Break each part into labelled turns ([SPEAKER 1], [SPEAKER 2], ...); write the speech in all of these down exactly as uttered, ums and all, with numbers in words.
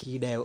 [SPEAKER 1] කීඩෑව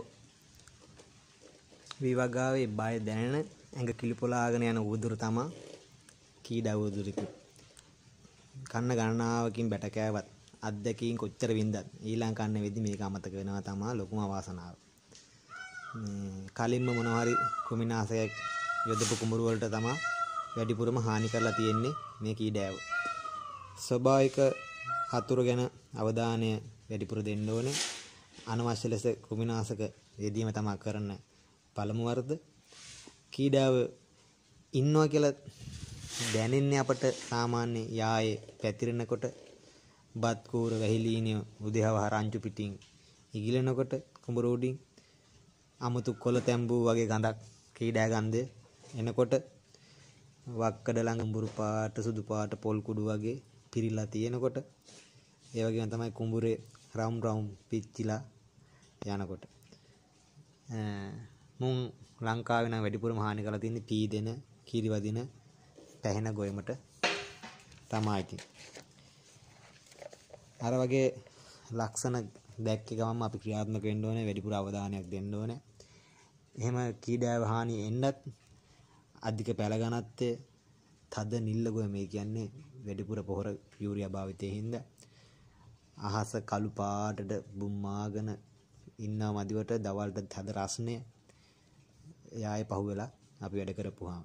[SPEAKER 1] විවගාවේ බය දැනෙන ඇඟ කිලිපොලාගෙන යන උදුර තමා කීඩාව උදුරක. කන්න ගණනාවකින් බැට කෑවත් අත්දැකීම් කොච්චර වින්දත් ඊළඟ කන්න වෙද්දි මේක අමතක වෙනවා තමා ලොකුම අවාසනාව. කලින්ම මොනවා හරි කුමිනාසයක් යොදපු කුඹුරු වලට තමා වැඩිපුරම හානි කරලා තියෙන්නේ මේ කීඩෑව. ස්වභාවික හතුරු ගැන අවධානය වැඩිපුර දෙන්න ඕනේ. අනවශ්‍ය ලෙස කුමිනාසක යෙදීම තමා කරන පළමු වරද. කීඩාව ඉන්නවා කියලා දැනෙන්නේ අපට සාමාන්‍ය යායේ පැතිරෙනකොට බත් කූර වැහිලීනිය උදේවහ රංචු පිටින් ඉගිලෙනකොට කුඹුර උඩින් අමුතු කොළ තැඹු වගේ ගඳක් කීඩා ගන්ධය එනකොට වක්කඩ ළඟ කුඹුරු පාට සුදු පාට පොල් කුඩු වගේ පිරීලා තියෙනකොට ඒ වගේම තමයි කුඹුරේ රවුම් රවුම් පිච්චිලා යනකොට මුන් ලංකාවේ නම් වැඩිපුරම හානි කරලා තින්නේ පීදෙන කිරිවදින පැහෙන ගොයමට තමයි ඉතින්. අර වගේ ලක්ෂණ දැක්ක ගමන් අපි ක්‍රියාත්මක වෙන්න ඕනේ, වැඩිපුර අවධානයක් දෙන්න ඕනේ. එහෙම කීඩාව හානි එන්නත් අධික පැල ගණත්තේ තද නිල්ල ගොය මේ කියන්නේ වැඩිපුර පොහොර යූරියා භාවිතයේ හින්දා අහස කළු පාටට බුම්මාගෙන ඉන්නා මදිවට දවල්ට තද රස්නේ යායේ පහුවෙලා අපි වැඩ කරපුවාම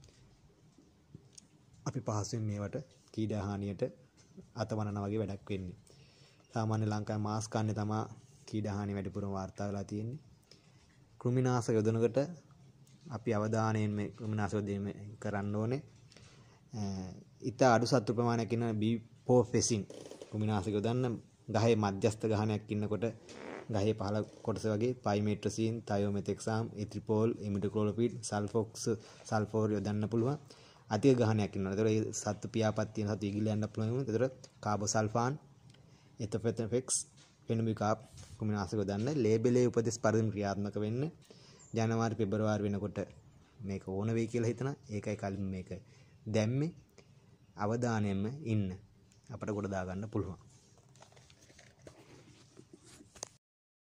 [SPEAKER 1] අපි පහසුවෙන් මේවට කීඩා හානියට අතවනනා වගේ වැඩක් වෙන්නේ. සාමාන්‍ය ලංකාවේ මාස් කන්නේ තමයි කීඩා හානි වැඩිපුරම වාර්තා වෙලා තියෙන්නේ. කෘමිනාශක යොදනකොට අපි අවධානයෙන් මේ ක්‍රිමිනාශක යොදීම කරන්න ඕනේ. ඊට අඩු සත්තු ප්‍රමාණයක් ඉන්න බීපෝෆෙසින් ක්‍රිමිනාශක යොදන්න ගහේ මධ්‍යස්ථ ගහනයක් ඉන්නකොට ගහේ පහළ කොටස වගේ පයිමෙට්‍රසින්, තයෝමෙතෙක්සාම්, ඉත්‍රිපෝල්, ඉමිඩක්ලෝපිඩ්, සල්ෆොක්ස්, සල්ෆෝර් යොදන්න පුළුවන්. අධික ගහනයක් ඉන්නවා. ඒතර ඒ සත්තු පියාපත් තියෙන සත්තු ඉගිල යන්න පුළුවන්. ඒතර කාබෝසල්ෆාන්, එතොෆෙතෆෙක්ස්, ෆෙනුමිකාප් ක්‍රිමිනාශක යොදන්න ලේබලේ උපදෙස් පරිදිම ක්‍රියාත්මක වෙන්න. ජනවාරි පෙබරවාරි වෙනකොට මේක ඕන වෙයි කියලා හිතනවා. ඒකයි කලින් මේක දැම්මේ. අවධානයෙන්ම ඉන්න අපට කොට දා ගන්න පුළුවන්.